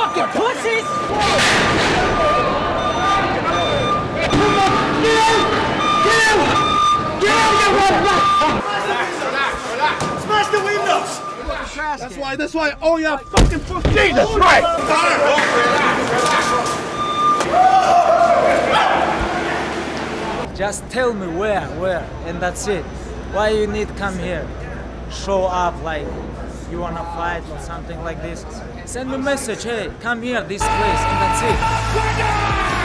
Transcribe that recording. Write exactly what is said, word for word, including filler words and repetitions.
Fucking pussies! Smash the windows! That's why, that's why, oh yeah, fucking fuck Jesus Christ! Just tell me where, where, and that's it. Why you need to come here? Show up like you wanna fight or something like this. Send me a message, hey, come here, this place, and that's it.